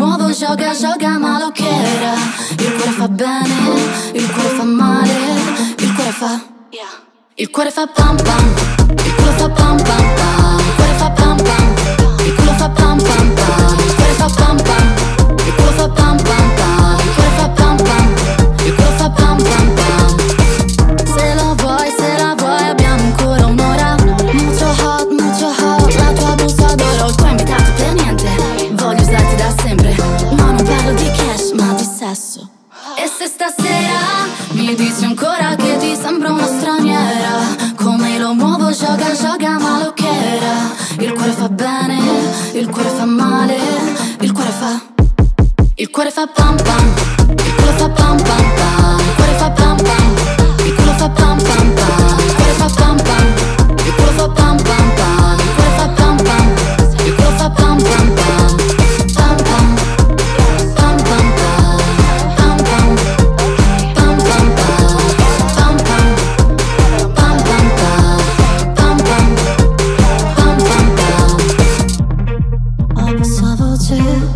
nuovo gioca, gioca malochera. Il cuore fa bene, il cuore fa male, il cuore fa, il cuore fa pam pam, il cuore fa pam pam pam, il cuore fa pam pam, il cuore fa pam pam pam, il cuore fa pam pam, il cuore fa pam pam pam, il cuore fa pam pam, il cuore fa pam pam pam. Se la vuoi abbiamo ancora un'ora. Mucho hot, la tua busta d'oro. Tu hai invitato per niente, voglio usarti da sempre. Ma non parlo di cash, ma di sesso. E se stasera mi dici ancora che ti sembra una straniera, come lo muovo gioca, gioca malochera. Il cuore fa bene, il cuore fa male, il cuore fa, il cuore fa pam pam, il cuore fa pam pam pam, il cuore fa pam pam, il cuore fa pam pam pam, il cuore fa pam pam, il cuore fa pam pam pam, il cuore fa pam pam, il cuore fa pam pam pam, pam pam, pam pam pam, pam pam, pam pam pam, pam pam, pam pam pam, pam pam, pam pam pam. A bassa voce,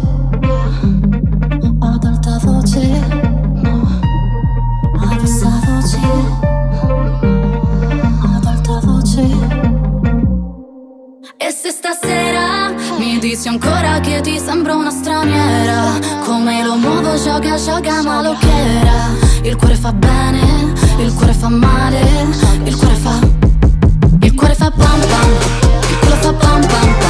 ad alta voce, no. A bassa voce, ad alta voce. E se stasera mi dici ancora che ti sembra una straniera, come lo muovo gioca, gioca malochera. Il cuore fa bene, il cuore fa male, il cuore fa, il cuore fa pam pam, il cuore fa pam pam pam.